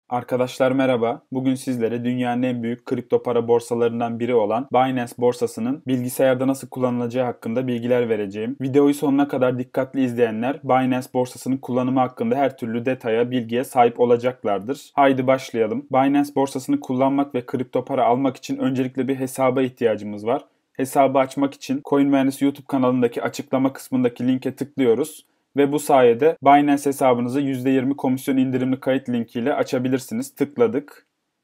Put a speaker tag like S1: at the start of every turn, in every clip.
S1: Arkadaşlar merhaba. Bugün sizlere dünyanın en büyük kripto para borsalarından biri olan Binance borsasının bilgisayarda nasıl kullanılacağı hakkında bilgiler vereceğim. Videoyu sonuna kadar dikkatli izleyenler Binance borsasının kullanımı hakkında her türlü detaya, bilgiye sahip olacaklardır. Haydi başlayalım. Binance borsasını kullanmak ve kripto para almak için öncelikle bir hesaba ihtiyacımız var. Hesabı açmak için Coin Mühendisi YouTube kanalındaki açıklama kısmındaki linke tıklıyoruz. Ve bu sayede Binance hesabınızı %20 komisyon indirimli kayıt linkiyle açabilirsiniz. Tıkladık.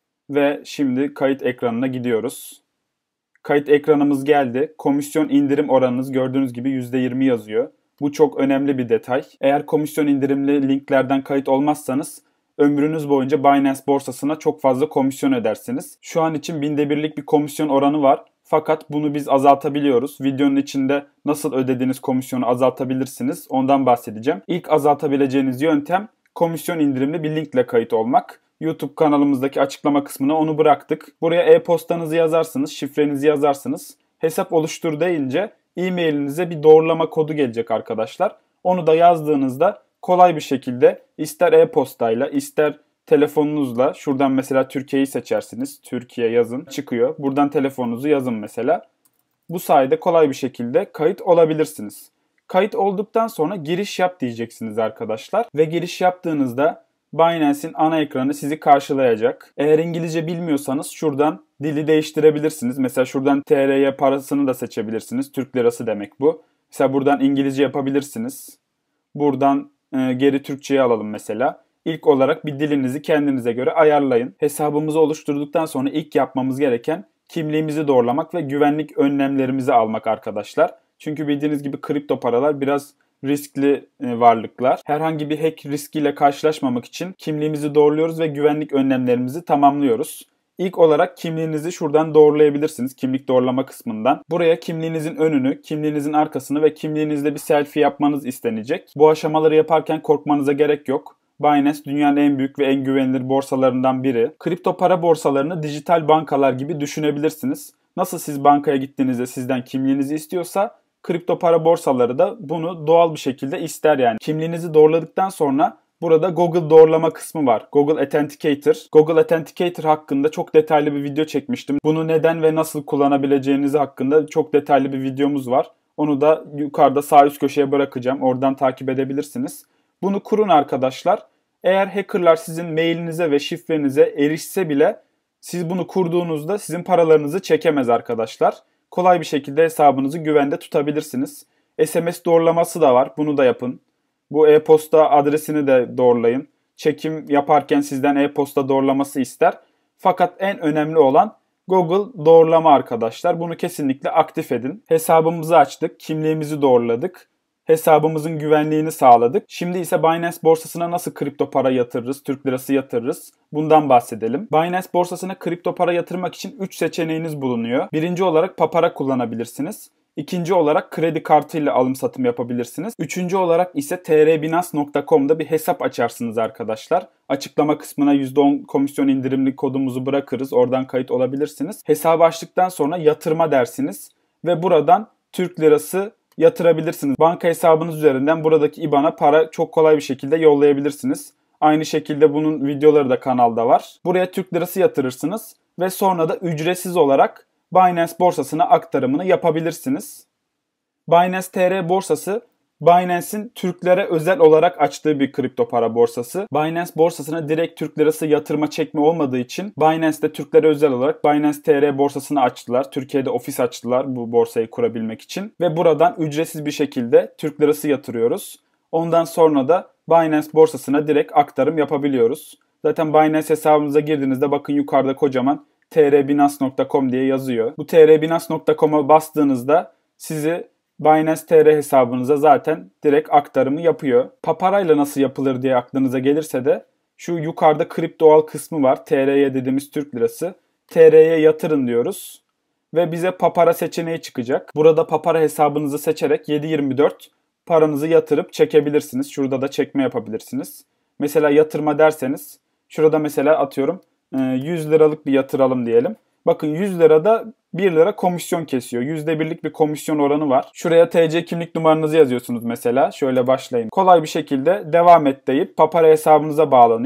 S1: Ve şimdi kayıt ekranına gidiyoruz. Kayıt ekranımız geldi. Komisyon indirim oranınız gördüğünüz gibi %20 yazıyor. Bu çok önemli bir detay. Eğer komisyon indirimli linklerden kayıt olmazsanız ömrünüz boyunca Binance borsasına çok fazla komisyon ödersiniz. Şu an için binde birlik bir komisyon oranı var. Fakat bunu biz azaltabiliyoruz. Videonun içinde nasıl ödediğiniz komisyonu azaltabilirsiniz. Ondan bahsedeceğim. İlk azaltabileceğiniz yöntem komisyon indirimli bir linkle kayıt olmak. YouTube kanalımızdaki açıklama kısmına onu bıraktık. Buraya e-postanızı yazarsınız, şifrenizi yazarsınız. Hesap oluştur deyince e-mailinize bir doğrulama kodu gelecek arkadaşlar. Onu da yazdığınızda kolay bir şekilde ister e-postayla ister telefonunuzla şuradan mesela Türkiye'yi seçersiniz. Türkiye yazın çıkıyor. Buradan telefonunuzu yazın mesela. Bu sayede kolay bir şekilde kayıt olabilirsiniz. Kayıt olduktan sonra giriş yap diyeceksiniz arkadaşlar. Ve giriş yaptığınızda Binance'in ana ekranı sizi karşılayacak. Eğer İngilizce bilmiyorsanız şuradan dili değiştirebilirsiniz. Mesela şuradan TRY parasını da seçebilirsiniz. Türk lirası demek bu. Mesela buradan İngilizce yapabilirsiniz. Buradan geri Türkçe'ye alalım mesela. İlk olarak bir dilinizi kendinize göre ayarlayın. Hesabımızı oluşturduktan sonra ilk yapmamız gereken kimliğimizi doğrulamak ve güvenlik önlemlerimizi almak arkadaşlar. Çünkü bildiğiniz gibi kripto paralar biraz riskli varlıklar. Herhangi bir hack riskiyle karşılaşmamak için kimliğimizi doğruluyoruz ve güvenlik önlemlerimizi tamamlıyoruz. İlk olarak kimliğinizi şuradan doğrulayabilirsiniz. Kimlik doğrulama kısmından. Buraya kimliğinizin önünü, kimliğinizin arkasını ve kimliğinizle bir selfie yapmanız istenecek. Bu aşamaları yaparken korkmanıza gerek yok. Binance dünyanın en büyük ve en güvenilir borsalarından biri. Kripto para borsalarını dijital bankalar gibi düşünebilirsiniz. Nasıl siz bankaya gittiğinizde sizden kimliğinizi istiyorsa kripto para borsaları da bunu doğal bir şekilde ister yani. Kimliğinizi doğruladıktan sonra burada Google doğrulama kısmı var. Google Authenticator. Google Authenticator hakkında çok detaylı bir video çekmiştim. Bunu neden ve nasıl kullanabileceğiniz hakkında çok detaylı bir videomuz var. Onu da yukarıda sağ üst köşeye bırakacağım. Oradan takip edebilirsiniz. Bunu kurun arkadaşlar. Eğer hackerlar sizin mailinize ve şifrenize erişse bile siz bunu kurduğunuzda sizin paralarınızı çekemez arkadaşlar. Kolay bir şekilde hesabınızı güvende tutabilirsiniz. SMS doğrulaması da var. Bunu da yapın. Bu e-posta adresini de doğrulayın. Çekim yaparken sizden e-posta doğrulaması ister. Fakat en önemli olan Google doğrulama arkadaşlar. Bunu kesinlikle aktif edin. Hesabımızı açtık, kimliğimizi doğruladık. Hesabımızın güvenliğini sağladık. Şimdi ise Binance borsasına nasıl kripto para yatırırız, Türk lirası yatırırız? Bundan bahsedelim. Binance borsasına kripto para yatırmak için 3 seçeneğiniz bulunuyor. Birinci olarak Papara kullanabilirsiniz. İkinci olarak kredi kartıyla alım satım yapabilirsiniz. Üçüncü olarak ise trbinance.com'da bir hesap açarsınız arkadaşlar. Açıklama kısmına %10 komisyon indirimli kodumuzu bırakırız. Oradan kayıt olabilirsiniz. Hesabı açtıktan sonra yatırma dersiniz. Ve buradan Türk lirası yatırabilirsiniz. Banka hesabınız üzerinden buradaki IBAN'a para çok kolay bir şekilde yollayabilirsiniz. Aynı şekilde bunun videoları da kanalda var. Buraya Türk lirası yatırırsınız ve sonra da ücretsiz olarak Binance borsasına aktarımını yapabilirsiniz. Binance TR borsası Binance'in Türklere özel olarak açtığı bir kripto para borsası. Binance borsasına direkt Türk lirası yatırma çekme olmadığı için Binance'de Türklere özel olarak Binance TR borsasını açtılar. Türkiye'de ofis açtılar bu borsayı kurabilmek için. Ve buradan ücretsiz bir şekilde Türk lirası yatırıyoruz. Ondan sonra da Binance borsasına direkt aktarım yapabiliyoruz. Zaten Binance hesabınıza girdiğinizde bakın yukarıda kocaman trbinance.com diye yazıyor. Bu trbinance.com'a bastığınızda sizi Binance TR hesabınıza zaten direkt aktarımı yapıyor. Paparayla nasıl yapılır diye aklınıza gelirse de şu yukarıda kriptoal kısmı var. TR'ye dediğimiz Türk lirası. TR'ye yatırın diyoruz. Ve bize papara seçeneği çıkacak. Burada papara hesabınızı seçerek 7/24 paranızı yatırıp çekebilirsiniz. Şurada da çekme yapabilirsiniz. Mesela yatırma derseniz şurada mesela atıyorum 100 liralık bir yatıralım diyelim. Bakın 100 lirada 1 lira komisyon kesiyor. %1'lik bir komisyon oranı var. Şuraya TC kimlik numaranızı yazıyorsunuz mesela. Şöyle başlayın. Kolay bir şekilde devam et deyip papara hesabınıza bağlanıyor.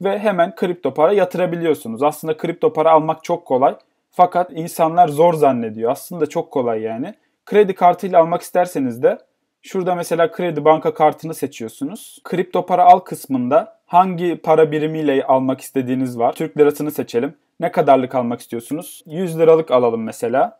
S1: ve hemen kripto para yatırabiliyorsunuz. Aslında kripto para almak çok kolay. Fakat insanlar zor zannediyor. Aslında çok kolay yani. Kredi kartıyla almak isterseniz de şurada mesela kredi banka kartını seçiyorsunuz. Kripto para al kısmında hangi para birimiyle almak istediğiniz var. Türk lirasını seçelim. Ne kadarlık almak istiyorsunuz? 100 liralık alalım mesela.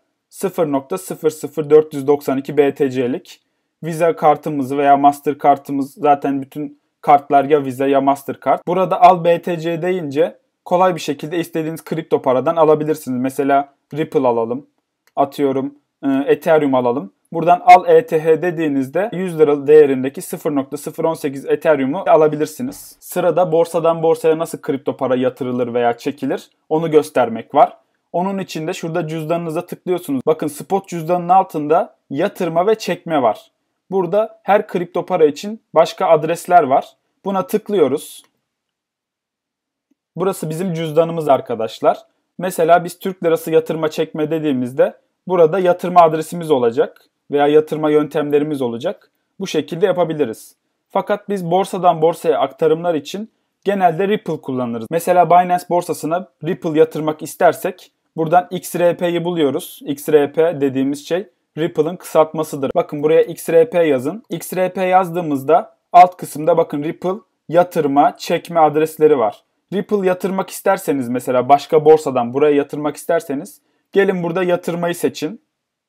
S1: 0.00492 BTC'lik. Visa kartımızı veya Master kartımız, zaten bütün kartlar ya Visa ya Mastercard. Burada al BTC deyince kolay bir şekilde istediğiniz kripto paradan alabilirsiniz. Mesela Ripple alalım. Atıyorum Ethereum alalım. Buradan al ETH dediğinizde 100 lira değerindeki 0.018 Ethereum'u alabilirsiniz. Sırada borsadan borsaya nasıl kripto para yatırılır veya çekilir onu göstermek var. Onun için de şurada cüzdanınıza tıklıyorsunuz. Bakın spot cüzdanının altında yatırma ve çekme var. Burada her kripto para için başka adresler var. Buna tıklıyoruz. Burası bizim cüzdanımız arkadaşlar. Mesela biz Türk lirası yatırma çekme dediğimizde burada yatırma adresimiz olacak veya yatırma yöntemlerimiz olacak. Bu şekilde yapabiliriz. Fakat biz borsadan borsaya aktarımlar için genelde Ripple kullanırız. Mesela Binance borsasına Ripple yatırmak istersek buradan XRP'yi buluyoruz. XRP dediğimiz şey Ripple'ın kısaltmasıdır. Bakın buraya XRP yazın. XRP yazdığımızda alt kısımda bakın Ripple yatırma, çekme adresleri var. Ripple yatırmak isterseniz mesela başka borsadan buraya yatırmak isterseniz gelin burada yatırmayı seçin.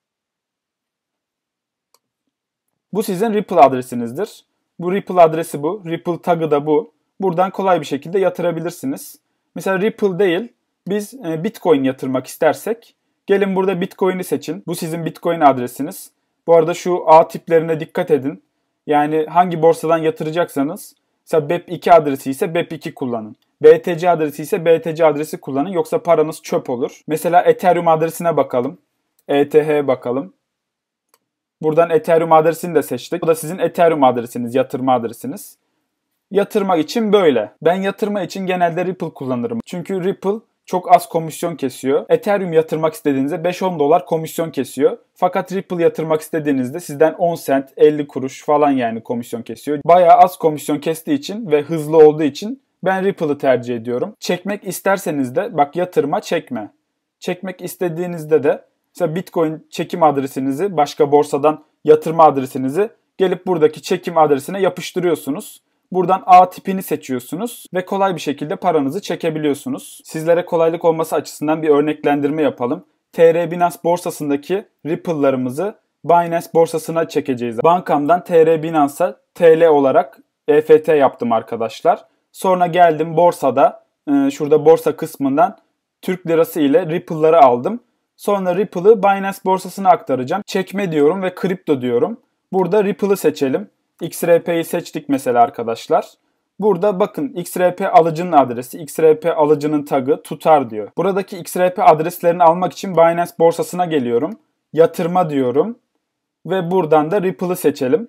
S1: Bu sizin Ripple adresinizdir. Bu Ripple adresi bu. Ripple tagı da bu. Buradan kolay bir şekilde yatırabilirsiniz. Mesela Ripple değil, biz Bitcoin yatırmak istersek gelin burada Bitcoin'i seçin. Bu sizin Bitcoin adresiniz. Bu arada şu ağ tiplerine dikkat edin. Yani hangi borsadan yatıracaksanız mesela BEP2 adresi ise BEP2 kullanın. BTC adresi ise BTC adresi kullanın. Yoksa paranız çöp olur. Mesela Ethereum adresine bakalım. ETH'ye bakalım. Buradan Ethereum adresini de seçtik. Bu da sizin Ethereum adresiniz, yatırma adresiniz. Yatırma için böyle. Ben yatırma için genelde Ripple kullanırım. Çünkü Ripple çok az komisyon kesiyor. Ethereum yatırmak istediğinizde 5-10 dolar komisyon kesiyor. Fakat Ripple yatırmak istediğinizde sizden 10 sent, 50 kuruş falan yani komisyon kesiyor. Bayağı az komisyon kestiği için ve hızlı olduğu için ben Ripple'ı tercih ediyorum. Çekmek isterseniz de bak yatırma, çekme. Çekmek istediğinizde de mesela Bitcoin çekim adresinizi başka borsadan yatırma adresinizi gelip buradaki çekim adresine yapıştırıyorsunuz. Buradan A tipini seçiyorsunuz ve kolay bir şekilde paranızı çekebiliyorsunuz. Sizlere kolaylık olması açısından bir örneklendirme yapalım. TR Binance borsasındaki Ripple'larımızı Binance borsasına çekeceğiz. Bankamdan TR Binance'a TL olarak EFT yaptım arkadaşlar. Sonra geldim borsada, şurada borsa kısmından Türk lirası ile Ripple'ları aldım. Sonra Ripple'ı Binance borsasına aktaracağım. Çekme diyorum ve kripto diyorum. Burada Ripple'ı seçelim. XRP'yi seçtik mesela arkadaşlar. Burada bakın XRP alıcının adresi, XRP alıcının tagı tutar diyor. Buradaki XRP adreslerini almak için Binance borsasına geliyorum. Yatırma diyorum. Ve buradan da Ripple'ı seçelim.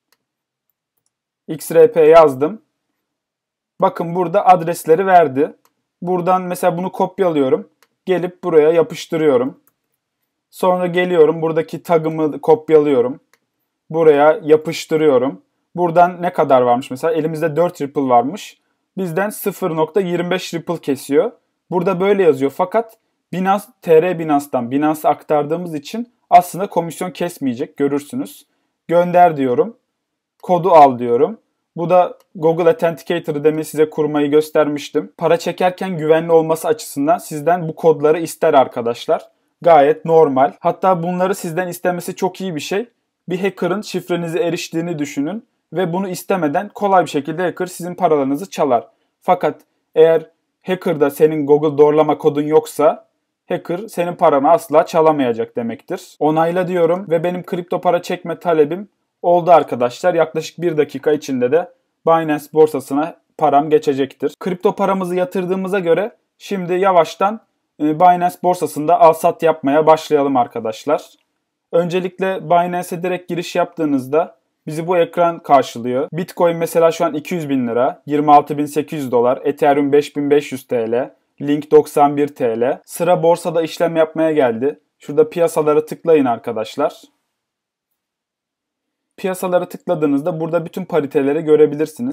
S1: XRP yazdım. Bakın burada adresleri verdi. Buradan mesela bunu kopyalıyorum. Gelip buraya yapıştırıyorum. Sonra geliyorum buradaki tagımı kopyalıyorum. Buraya yapıştırıyorum. Buradan ne kadar varmış mesela? Elimizde 4 Ripple varmış. Bizden 0.25 Ripple kesiyor. Burada böyle yazıyor. Fakat Binance, TR Binance'dan Binance'a aktardığımız için aslında komisyon kesmeyecek. Görürsünüz. Gönder diyorum. Kodu al diyorum. Bu da Google Authenticator'ı demin size kurmayı göstermiştim. Para çekerken güvenli olması açısından sizden bu kodları ister arkadaşlar. Gayet normal. Hatta bunları sizden istemesi çok iyi bir şey. Bir hacker'ın şifrenize eriştiğini düşünün ve bunu istemeden kolay bir şekilde hacker sizin paralarınızı çalar. Fakat eğer hacker'da senin Google doğrulama kodun yoksa hacker senin paranı asla çalamayacak demektir. Onayla diyorum ve benim kripto para çekme talebim oldu arkadaşlar. Yaklaşık 1 dakika içinde de Binance borsasına param geçecektir. Kripto paramızı yatırdığımıza göre şimdi yavaştan Binance borsasında al-sat yapmaya başlayalım arkadaşlar. Öncelikle Binance'e direkt giriş yaptığınızda bizi bu ekran karşılıyor. Bitcoin mesela şu an 200 bin lira, 26.800 dolar, Ethereum 5.500 TL, Link 91 TL. Sıra borsada işlem yapmaya geldi. Şurada piyasalara tıklayın arkadaşlar. Piyasalara tıkladığınızda burada bütün pariteleri görebilirsiniz.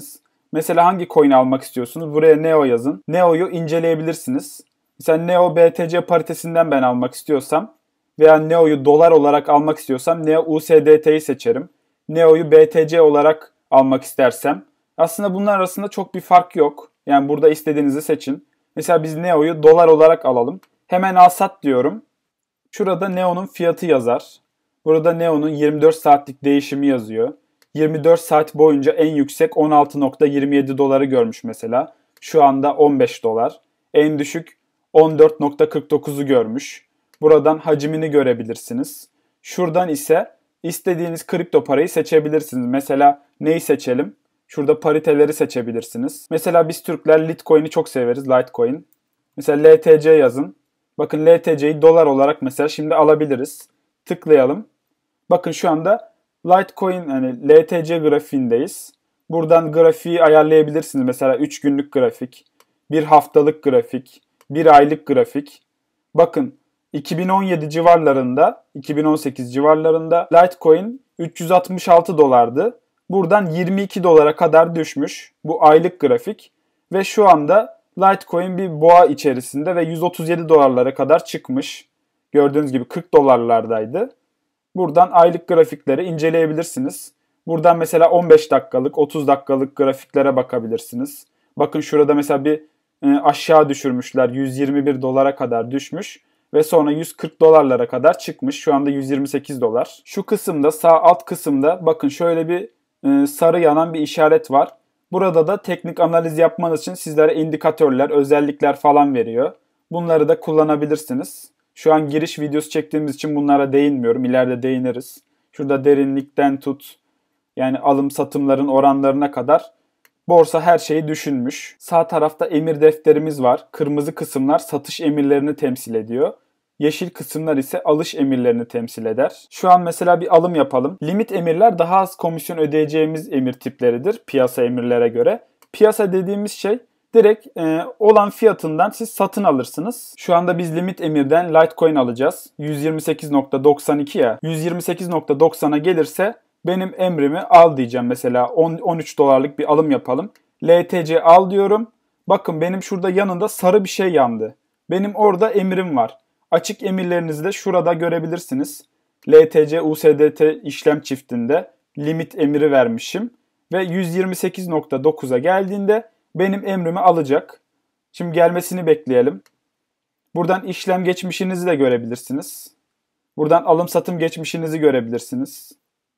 S1: Mesela hangi coin'i almak istiyorsunuz? Buraya NEO yazın. NEO'yu inceleyebilirsiniz. Mesela NEO BTC paritesinden ben almak istiyorsam veya NEO'yu dolar olarak almak istiyorsam NEO USDT'yi seçerim. NEO'yu BTC olarak almak istersem. Aslında bunlar arasında çok bir fark yok. Yani burada istediğinizi seçin. Mesela biz NEO'yu dolar olarak alalım. Hemen al sat diyorum. Şurada NEO'nun fiyatı yazar. Burada NEO'nun 24 saatlik değişimi yazıyor. 24 saat boyunca en yüksek 16.27 doları görmüş mesela. Şu anda 15 dolar. En düşük 14.49'u görmüş. Buradan hacmini görebilirsiniz. Şuradan ise istediğiniz kripto parayı seçebilirsiniz. Mesela neyi seçelim? Şurada pariteleri seçebilirsiniz. Mesela biz Türkler Litecoin'i çok severiz. Litecoin. Mesela LTC yazın. Bakın LTC'yi dolar olarak mesela şimdi alabiliriz. Tıklayalım. Bakın şu anda Litecoin hani LTC grafiğindeyiz. Buradan grafiği ayarlayabilirsiniz. Mesela 3 günlük grafik, 1 haftalık grafik, 1 aylık grafik. Bakın 2017 civarlarında, 2018 civarlarında Litecoin 366 dolardı. Buradan 22 dolara kadar düşmüş. Bu aylık grafik. Ve şu anda Litecoin bir boğa içerisinde ve 137 dolarlara kadar çıkmış. Gördüğünüz gibi 40 dolarlardaydı. Buradan aylık grafikleri inceleyebilirsiniz. Buradan mesela 15 dakikalık, 30 dakikalık grafiklere bakabilirsiniz. Bakın şurada mesela bir aşağı düşürmüşler. 121 dolara kadar düşmüş ve sonra 140 dolarlara kadar çıkmış. Şu anda 128 dolar. Şu kısımda, sağ alt kısımda bakın şöyle bir sarı yanan bir işaret var. Burada da teknik analiz yapmanız için sizlere indikatörler, özellikler falan veriyor. Bunları da kullanabilirsiniz. Şu an giriş videosu çektiğimiz için bunlara değinmiyorum. İleride değiniriz. Şurada derinlikten tut, yani alım satımların oranlarına kadar borsa her şeyi düşünmüş. Sağ tarafta emir defterimiz var. Kırmızı kısımlar satış emirlerini temsil ediyor. Yeşil kısımlar ise alış emirlerini temsil eder. Şu an mesela bir alım yapalım. Limit emirler daha az komisyon ödeyeceğimiz emir tipleridir piyasa emirlere göre. Piyasa dediğimiz şey direkt olan fiyatından siz satın alırsınız. Şu anda biz limit emirden Litecoin alacağız. 128.92 ya. 128.90'a gelirse benim emrimi al diyeceğim. Mesela 13 dolarlık bir alım yapalım. LTC al diyorum. Bakın benim şurada yanında sarı bir şey yandı. Benim orada emrim var. Açık emirlerinizi de şurada görebilirsiniz. LTC USDT işlem çiftinde limit emri vermişim. Ve 128.9'a geldiğinde benim emrimi alacak. Şimdi gelmesini bekleyelim. Buradan işlem geçmişinizi de görebilirsiniz. Buradan alım satım geçmişinizi görebilirsiniz.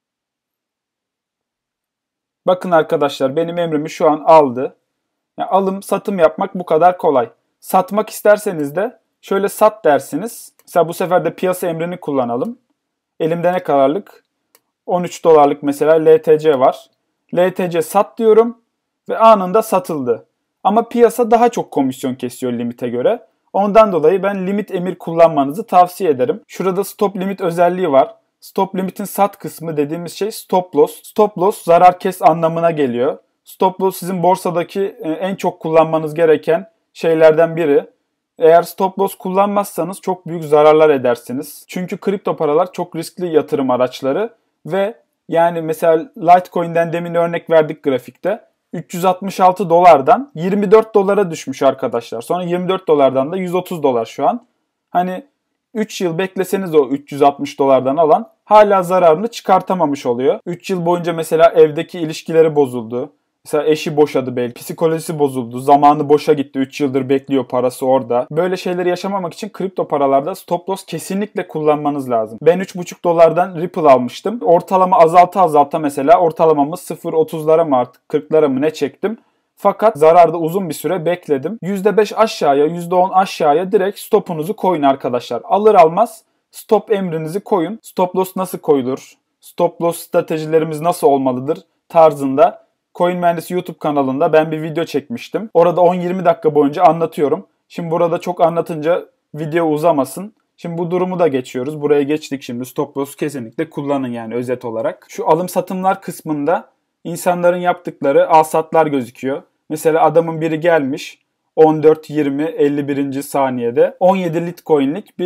S1: Bakın arkadaşlar benim emrimi şu an aldı. Yani alım satım yapmak bu kadar kolay. Satmak isterseniz de şöyle sat dersiniz. Mesela bu sefer de piyasa emrini kullanalım. Elimde ne kadarlık? 13 dolarlık mesela LTC var. LTC sat diyorum ve anında satıldı. Ama piyasa daha çok komisyon kesiyor limite göre. Ondan dolayı ben limit emir kullanmanızı tavsiye ederim. Şurada stop limit özelliği var. Stop limitin sat kısmı dediğimiz şey stop loss. Stop loss zarar kes anlamına geliyor. Stop loss sizin borsadaki en çok kullanmanız gereken şeylerden biri. Eğer stop loss kullanmazsanız çok büyük zararlar edersiniz. Çünkü kripto paralar çok riskli yatırım araçları ve yani mesela Litecoin'den demin örnek verdik grafikte. 366 dolardan 24 dolara düşmüş arkadaşlar. Sonra 24 dolardan da 130 dolar şu an. Hani 3 yıl bekleseniz o 360 dolardan alan hala zararını çıkartamamış oluyor. 3 yıl boyunca mesela evdeki ilişkileri bozuldu. Mesela eşi boşadı belki, psikolojisi bozuldu, zamanı boşa gitti, 3 yıldır bekliyor, parası orada. Böyle şeyleri yaşamamak için kripto paralarda stop loss kesinlikle kullanmanız lazım. Ben 3,5 dolardan Ripple almıştım. Ortalama azalta mesela ortalamamı 0,30'lara mı artık 40'lara mı ne çektim. Fakat zararda uzun bir süre bekledim. %5 aşağıya, %10 aşağıya direkt stopunuzu koyun arkadaşlar. Alır almaz stop emrinizi koyun. Stop loss nasıl koyulur? Stop loss stratejilerimiz nasıl olmalıdır tarzında Coin Mühendisi YouTube kanalında ben bir video çekmiştim. Orada 10-20 dakika boyunca anlatıyorum. Şimdi burada çok anlatınca video uzamasın. Şimdi bu durumu da geçiyoruz. Buraya geçtik şimdi. Stop loss kesinlikle kullanın yani özet olarak. Şu alım satımlar kısmında insanların yaptıkları al-satlar gözüküyor. Mesela adamın biri gelmiş 14, 20, 51. saniyede 17 Litecoin'lik bir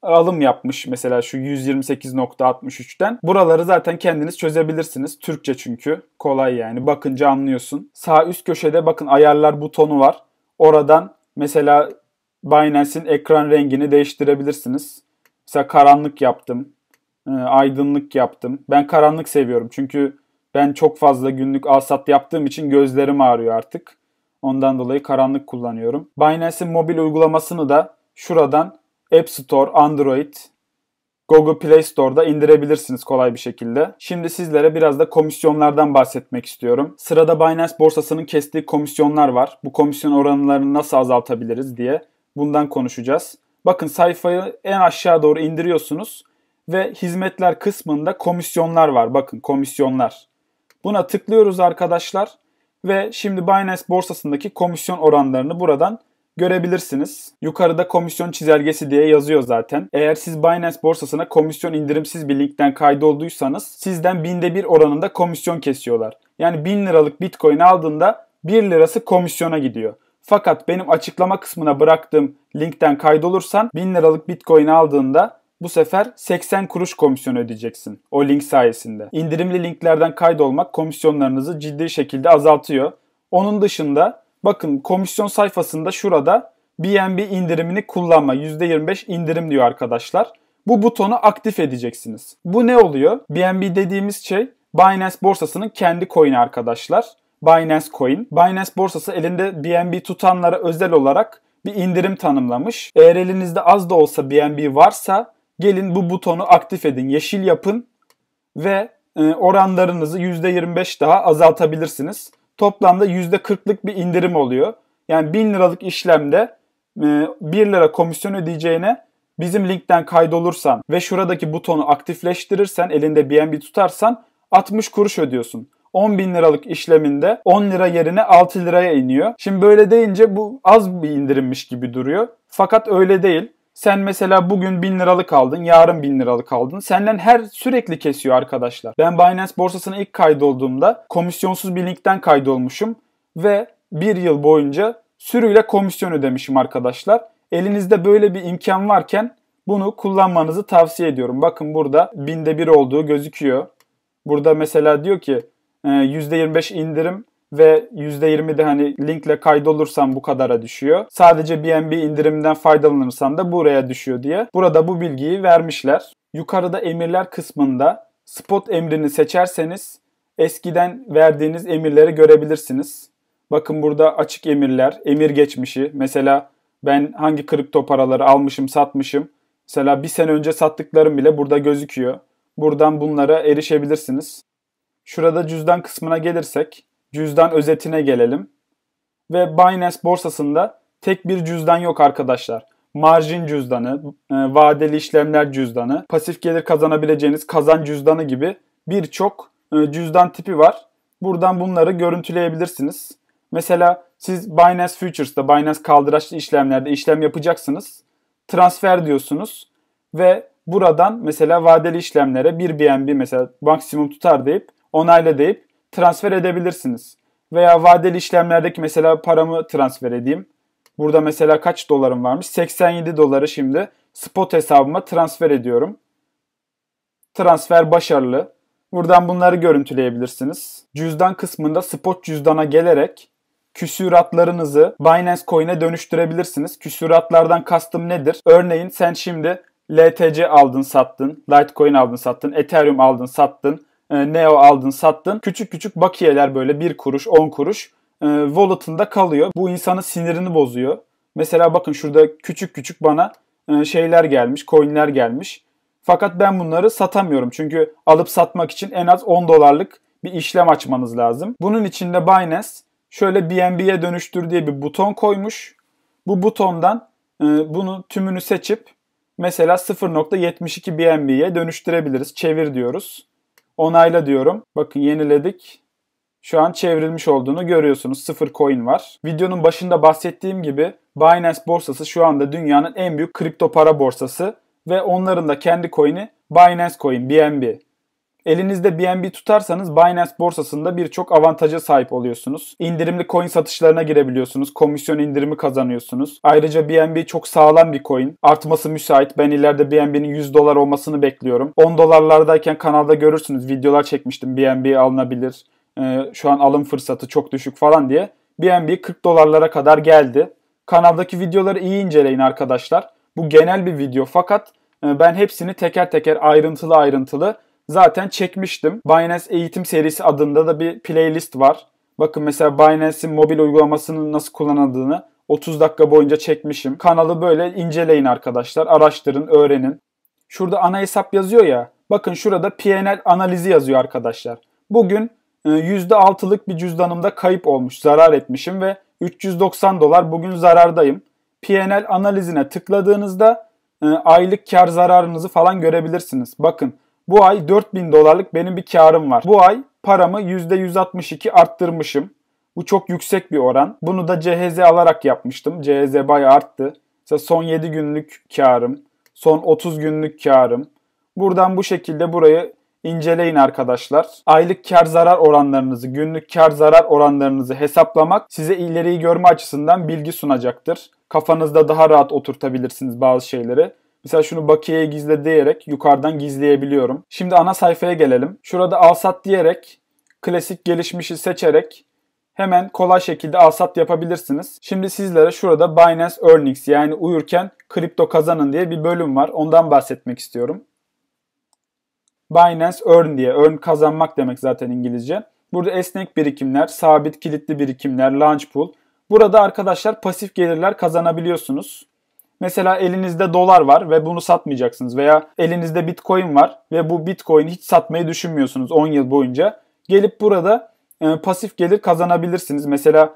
S1: alım yapmış mesela şu 128.63'ten. Buraları zaten kendiniz çözebilirsiniz. Türkçe çünkü. Kolay yani. Bakınca anlıyorsun. Sağ üst köşede bakın ayarlar butonu var. Oradan mesela Binance'in ekran rengini değiştirebilirsiniz. Mesela karanlık yaptım. Aydınlık yaptım. Ben karanlık seviyorum. Çünkü ben çok fazla günlük alsat yaptığım için gözlerim ağrıyor artık. Ondan dolayı karanlık kullanıyorum. Binance'in mobil uygulamasını da şuradan App Store, Android, Google Play Store'da indirebilirsiniz kolay bir şekilde. Şimdi sizlere biraz da komisyonlardan bahsetmek istiyorum. Sırada Binance borsasının kestiği komisyonlar var. Bu komisyon oranlarını nasıl azaltabiliriz diye bundan konuşacağız. Bakın sayfayı en aşağı doğru indiriyorsunuz ve hizmetler kısmında komisyonlar var. Bakın komisyonlar. Buna tıklıyoruz arkadaşlar ve şimdi Binance borsasındaki komisyon oranlarını buradan görebilirsiniz. Yukarıda komisyon çizelgesi diye yazıyor zaten. Eğer siz Binance borsasına komisyon indirimsiz bir linkten kaydolduysanız sizden 1/1000 oranında komisyon kesiyorlar. Yani 1000 liralık Bitcoin aldığında 1 lirası komisyona gidiyor. Fakat benim açıklama kısmına bıraktığım linkten kaydolursan 1000 liralık Bitcoin aldığında bu sefer 80 kuruş komisyon ödeyeceksin o link sayesinde. İndirimli linklerden kaydolmak komisyonlarınızı ciddi şekilde azaltıyor. Onun dışında bakın komisyon sayfasında şurada BNB indirimini kullanma %25 indirim diyor arkadaşlar. Bu butonu aktif edeceksiniz. Bu ne oluyor? BNB dediğimiz şey Binance borsasının kendi coin'i arkadaşlar. Binance Coin. Binance borsası elinde BNB tutanlara özel olarak bir indirim tanımlamış. Eğer elinizde az da olsa BNB varsa gelin bu butonu aktif edin. Yeşil yapın ve oranlarınızı %25 daha azaltabilirsiniz. Toplamda %40'lık bir indirim oluyor. Yani 1000 liralık işlemde 1 lira komisyon ödeyeceğine bizim linkten kaydolursan ve şuradaki butonu aktifleştirirsen, elinde BNB tutarsan 60 kuruş ödüyorsun. 10.000 liralık işleminde 10 lira yerine 6 liraya iniyor. Şimdi böyle deyince bu az bir indirimmiş gibi duruyor. Fakat öyle değil. Sen mesela bugün 1000 liralık aldın, yarın 1000 liralık aldın. Senden sürekli kesiyor arkadaşlar. Ben Binance borsasına ilk kaydolduğumda komisyonsuz bir linkten kaydolmuşum ve bir yıl boyunca sürüyle komisyon ödemişim arkadaşlar. Elinizde böyle bir imkan varken bunu kullanmanızı tavsiye ediyorum. Bakın burada 1/1000 olduğu gözüküyor. Burada mesela diyor ki %25 indirim ve %20 de hani linkle kaydolursan bu kadara düşüyor. Sadece BNB indiriminden faydalanırsan da buraya düşüyor diye. Burada bu bilgiyi vermişler. Yukarıda emirler kısmında spot emrini seçerseniz eskiden verdiğiniz emirleri görebilirsiniz. Bakın burada açık emirler, emir geçmişi. Mesela ben hangi kripto paraları almışım, satmışım. Mesela bir sene önce sattıklarım bile burada gözüküyor. Buradan bunlara erişebilirsiniz. Şurada cüzdan kısmına gelirsek, cüzdan özetine gelelim. Ve Binance borsasında tek bir cüzdan yok arkadaşlar. Marjin cüzdanı, vadeli işlemler cüzdanı, pasif gelir kazanabileceğiniz kazanç cüzdanı gibi birçok cüzdan tipi var. Buradan bunları görüntüleyebilirsiniz. Mesela siz Binance Futures'ta, Binance kaldıraçlı işlemlerde işlem yapacaksınız. Transfer diyorsunuz ve buradan mesela vadeli işlemlere 1 BNB mesela maksimum tutar deyip onayla deyip transfer edebilirsiniz. Veya vadeli işlemlerdeki mesela paramı transfer edeyim. Burada mesela kaç dolarım varmış? 87 doları şimdi spot hesabıma transfer ediyorum. Transfer başarılı. Buradan bunları görüntüleyebilirsiniz. Cüzdan kısmında spot cüzdana gelerek küsuratlarınızı Binance Coin'e dönüştürebilirsiniz. Küsuratlardan kastım nedir? Örneğin sen şimdi LTC aldın sattın, Litecoin aldın sattın, Ethereum aldın sattın, Neo aldın sattın. Küçük küçük bakiyeler böyle 1 kuruş 10 kuruş wallet'ında kalıyor. Bu insanın sinirini bozuyor. Mesela bakın şurada küçük küçük bana şeyler gelmiş, coinler gelmiş. Fakat ben bunları satamıyorum. Çünkü alıp satmak için en az 10 dolarlık bir işlem açmanız lazım. Bunun için de Binance şöyle BNB'ye dönüştür diye bir buton koymuş. Bu butondan bunu tümünü seçip mesela 0.72 BNB'ye dönüştürebiliriz. Çevir diyoruz. Onayla diyorum. Bakın yeniledik. Şu an çevrilmiş olduğunu görüyorsunuz. 0 coin var. Videonun başında bahsettiğim gibi Binance borsası şu anda dünyanın en büyük kripto para borsası ve onların da kendi coin'i Binance Coin, BNB. Elinizde BNB tutarsanız Binance borsasında birçok avantaja sahip oluyorsunuz. İndirimli coin satışlarına girebiliyorsunuz. Komisyon indirimi kazanıyorsunuz. Ayrıca BNB çok sağlam bir coin. Artması müsait. Ben ileride BNB'nin 100 dolar olmasını bekliyorum. 10 dolarlardayken kanalda görürsünüz. Videolar çekmiştim. BNB alınabilir. Şu an alım fırsatı çok düşük falan diye. BNB 40 dolarlara kadar geldi. Kanaldaki videoları iyi inceleyin arkadaşlar. Bu genel bir video fakat ben hepsini teker teker ayrıntılı zaten çekmiştim. Binance Eğitim serisi adında da bir playlist var. Bakın mesela Binance'in mobil uygulamasının nasıl kullanıldığını 30 dakika boyunca çekmişim. Kanalı böyle inceleyin arkadaşlar. Araştırın, öğrenin. Şurada ana hesap yazıyor ya. Bakın şurada P&L analizi yazıyor arkadaşlar. Bugün %6'lık bir cüzdanımda kayıp olmuş, zarar etmişim ve 390 dolar bugün zarardayım. P&L analizine tıkladığınızda aylık kar zararınızı falan görebilirsiniz. Bakın bu ay 4000 dolarlık benim bir karım var. Bu ay paramı %162 arttırmışım. Bu çok yüksek bir oran. Bunu da CHZ alarak yapmıştım. CHZ bayağı arttı. Mesela son 7 günlük karım, son 30 günlük karım. Buradan bu şekilde burayı inceleyin arkadaşlar. Aylık kar zarar oranlarınızı, günlük kar zarar oranlarınızı hesaplamak size ileriyi görme açısından bilgi sunacaktır. Kafanızda daha rahat oturtabilirsiniz bazı şeyleri. Mesela şunu bakiyeye gizle diyerek yukarıdan gizleyebiliyorum. Şimdi ana sayfaya gelelim. Şurada al sat diyerek klasik gelişmişi seçerek hemen kolay şekilde al sat yapabilirsiniz. Şimdi sizlere şurada Binance Earnings yani uyurken kripto kazanın diye bir bölüm var. Ondan bahsetmek istiyorum. Binance Earn diye. Earn kazanmak demek zaten İngilizce. Burada esnek birikimler, sabit kilitli birikimler, launch pool. Burada arkadaşlar pasif gelirler kazanabiliyorsunuz. Mesela elinizde dolar var ve bunu satmayacaksınız. Veya elinizde bitcoin var ve bu bitcoin'i hiç satmayı düşünmüyorsunuz 10 yıl boyunca. Gelip burada pasif gelir kazanabilirsiniz. Mesela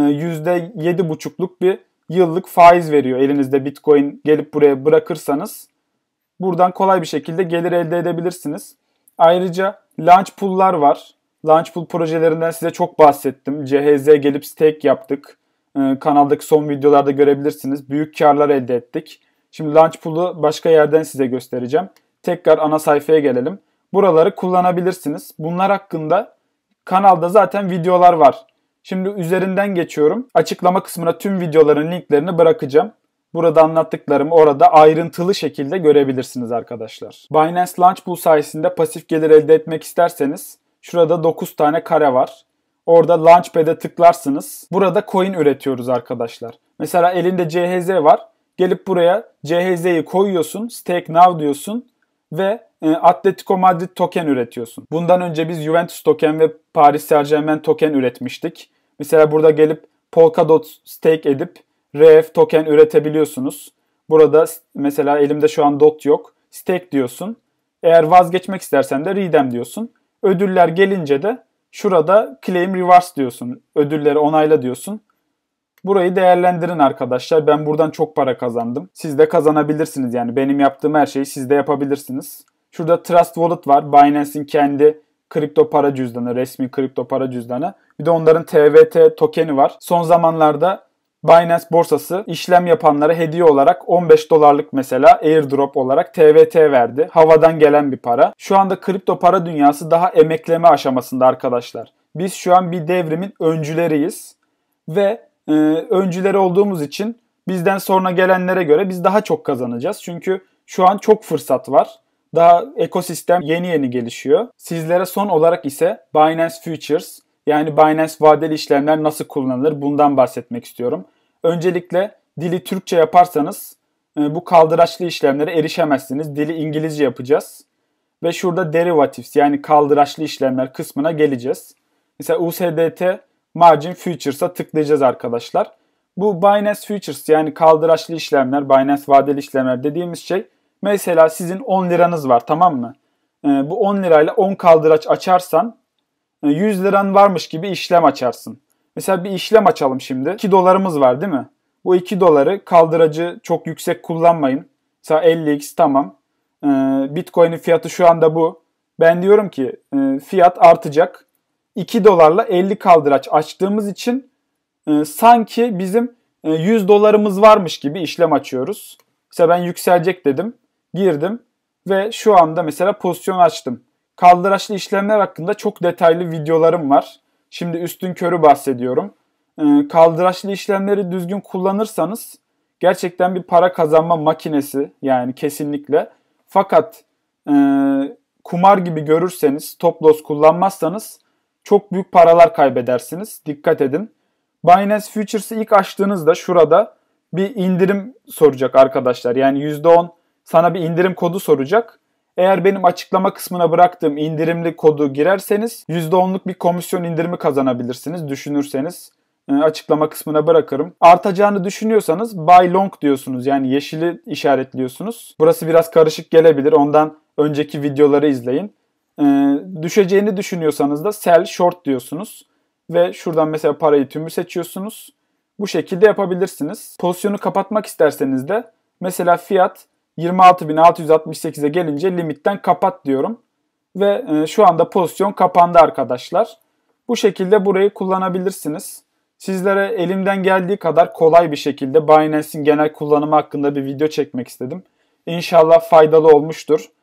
S1: %7,5'luk bir yıllık faiz veriyor elinizde bitcoin gelip buraya bırakırsanız. Buradan kolay bir şekilde gelir elde edebilirsiniz. Ayrıca launch pool'lar var. Launch pool projelerinden size çok bahsettim. CHZ gelip stake yaptık. Kanaldaki son videolarda görebilirsiniz. Büyük karlar elde ettik. Şimdi launch pool'u başka yerden size göstereceğim. Tekrar ana sayfaya gelelim. Buraları kullanabilirsiniz. Bunlar hakkında kanalda zaten videolar var. Şimdi üzerinden geçiyorum. Açıklama kısmına tüm videoların linklerini bırakacağım. Burada anlattıklarımı orada ayrıntılı şekilde görebilirsiniz arkadaşlar. Binance Launch Pool sayesinde pasif gelir elde etmek isterseniz şurada 9 tane kare var. Orada Launchpad'e tıklarsınız. Burada coin üretiyoruz arkadaşlar. Mesela elinde CHZ var. Gelip buraya CHZ'yi koyuyorsun. Stake now diyorsun. Ve Atletico Madrid token üretiyorsun. Bundan önce biz Juventus token ve Paris Saint-Germain token üretmiştik. Mesela burada gelip Polkadot stake edip RF token üretebiliyorsunuz. Burada mesela elimde şu an DOT yok. Stake diyorsun. Eğer vazgeçmek istersen de Redeem diyorsun. Ödüller gelince de şurada Claim Rewards diyorsun. Ödülleri onayla diyorsun. Burayı değerlendirin arkadaşlar. Ben buradan çok para kazandım. Siz de kazanabilirsiniz yani. Benim yaptığım her şeyi siz de yapabilirsiniz. Şurada Trust Wallet var. Binance'in kendi kripto para cüzdanı, resmi kripto para cüzdanı. Bir de onların TVT tokeni var. Son zamanlarda Binance borsası işlem yapanlara hediye olarak 15 dolarlık mesela airdrop olarak TVT verdi. Havadan gelen bir para. Şu anda kripto para dünyası daha emekleme aşamasında arkadaşlar. Biz şu an bir devrimin öncüleriyiz. Ve öncüleri olduğumuz için bizden sonra gelenlere göre biz daha çok kazanacağız. Çünkü şu an çok fırsat var. Daha ekosistem yeni gelişiyor. Sizlere son olarak ise Binance Futures yani Binance vadeli işlemler nasıl kullanılır bundan bahsetmek istiyorum. Öncelikle dili Türkçe yaparsanız bu kaldıraçlı işlemlere erişemezsiniz. Dili İngilizce yapacağız. Ve şurada derivatives yani kaldıraçlı işlemler kısmına geleceğiz. Mesela USDT Margin Futures'a tıklayacağız arkadaşlar. Bu Binance Futures yani kaldıraçlı işlemler, Binance vadeli işlemler dediğimiz şey mesela sizin 10 liranız var tamam mı? Bu 10 lirayla 10 kaldıraç açarsan 100 liran varmış gibi işlem açarsın. Mesela bir işlem açalım şimdi. 2 dolarımız var değil mi? Bu 2 doları kaldıracı çok yüksek kullanmayın. Mesela 50x tamam. Bitcoin'in fiyatı şu anda bu. Ben diyorum ki fiyat artacak. 2 dolarla 50 kaldıraç açtığımız için sanki bizim 100 dolarımız varmış gibi işlem açıyoruz. Mesela ben yükselecek dedim. Girdim ve şu anda mesela pozisyon açtım. Kaldıraçlı işlemler hakkında çok detaylı videolarım var. Şimdi üstünkörü bahsediyorum. Kaldıraçlı işlemleri düzgün kullanırsanız gerçekten bir para kazanma makinesi, yani kesinlikle. Fakat kumar gibi görürseniz, stop loss kullanmazsanız çok büyük paralar kaybedersiniz. Dikkat edin. Binance Futures'ı ilk açtığınızda şurada bir indirim soracak arkadaşlar. Yani %10 sana bir indirim kodu soracak. Eğer benim açıklama kısmına bıraktığım indirimli kodu girerseniz %10'luk bir komisyon indirimi kazanabilirsiniz düşünürseniz. Açıklama kısmına bırakırım. Artacağını düşünüyorsanız buy long diyorsunuz. Yani yeşili işaretliyorsunuz. Burası biraz karışık gelebilir. Ondan önceki videoları izleyin. Düşeceğini düşünüyorsanız da sell short diyorsunuz. Ve şuradan mesela parayı tümü seçiyorsunuz. Bu şekilde yapabilirsiniz. Pozisyonu kapatmak isterseniz de mesela fiyat 26.668'e gelince limitten kapat diyorum. Ve şu anda pozisyon kapandı arkadaşlar. Bu şekilde burayı kullanabilirsiniz. Sizlere elimden geldiği kadar kolay bir şekilde Binance'in genel kullanımı hakkında bir video çekmek istedim. İnşallah faydalı olmuştur.